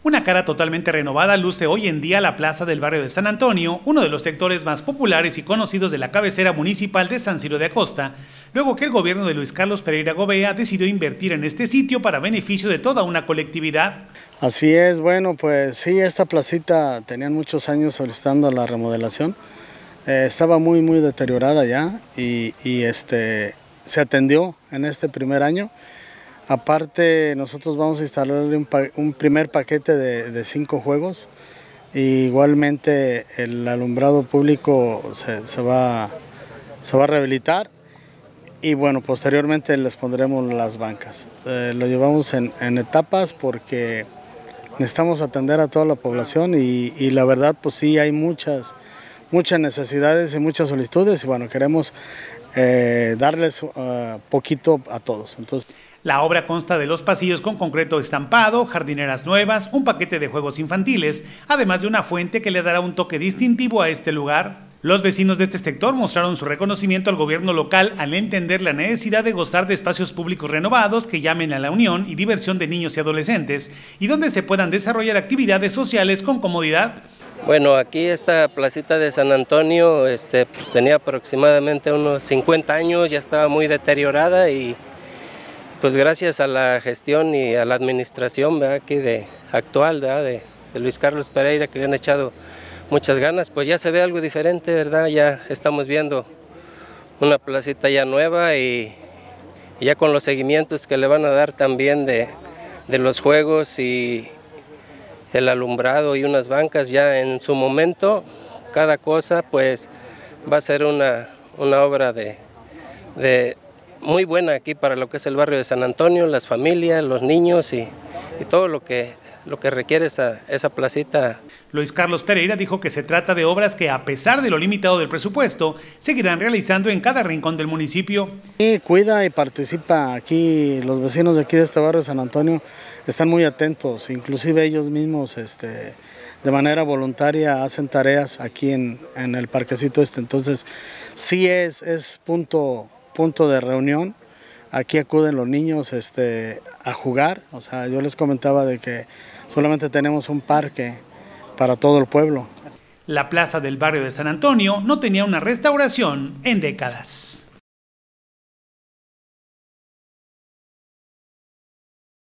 Una cara totalmente renovada luce hoy en día la plaza del barrio de San Antonio, uno de los sectores más populares y conocidos de la cabecera municipal de San Ciro de Acosta, luego que el gobierno de Luis Carlos Pereira Gobea decidió invertir en este sitio para beneficio de toda una colectividad. Así es, bueno, pues sí, esta placita tenían muchos años solicitando la remodelación, estaba muy deteriorada ya y se atendió en este primer año. Aparte, nosotros vamos a instalar un primer paquete de 5 juegos. Y igualmente el alumbrado público se va a rehabilitar y bueno, posteriormente les pondremos las bancas. Lo llevamos en etapas porque necesitamos atender a toda la población y la verdad pues sí hay muchas necesidades y muchas solicitudes y bueno, queremos darles poquito a todos. Entonces, la obra consta de los pasillos con concreto estampado, jardineras nuevas, un paquete de juegos infantiles, además de una fuente que le dará un toque distintivo a este lugar. Los vecinos de este sector mostraron su reconocimiento al gobierno local al entender la necesidad de gozar de espacios públicos renovados que llamen a la unión y diversión de niños y adolescentes y donde se puedan desarrollar actividades sociales con comodidad. Bueno, aquí esta placita de San Antonio pues tenía aproximadamente unos 50 años, ya estaba muy deteriorada y pues gracias a la gestión y a la administración, ¿verdad?, aquí actual, ¿verdad?, de Luis Carlos Pereira, que le han echado muchas ganas, pues ya se ve algo diferente, ¿verdad? Ya estamos viendo una placita ya nueva y ya con los seguimientos que le van a dar también de los juegos y el alumbrado y unas bancas ya en su momento, cada cosa pues va a ser una obra de muy buena aquí para lo que es el barrio de San Antonio, las familias, los niños y todo lo que requiere esa placita. Luis Carlos Pereira dijo que se trata de obras que, a pesar de lo limitado del presupuesto, seguirán realizando en cada rincón del municipio. Y cuida y participa aquí, los vecinos de aquí de este barrio de San Antonio están muy atentos, inclusive ellos mismos de manera voluntaria hacen tareas aquí en el parquecito entonces sí es punto de reunión. Aquí acuden los niños a jugar, o sea, yo les comentaba de que solamente tenemos un parque para todo el pueblo. La plaza del barrio de San Antonio no tenía una restauración en décadas.